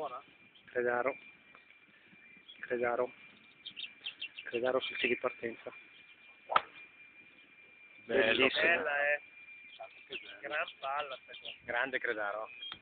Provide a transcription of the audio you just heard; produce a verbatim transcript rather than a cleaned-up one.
Buona? Credaro. Credaro. Credaro fissa di partenza. Bello. Bellissimo. Bella, eh. Gran palla. Grande Credaro.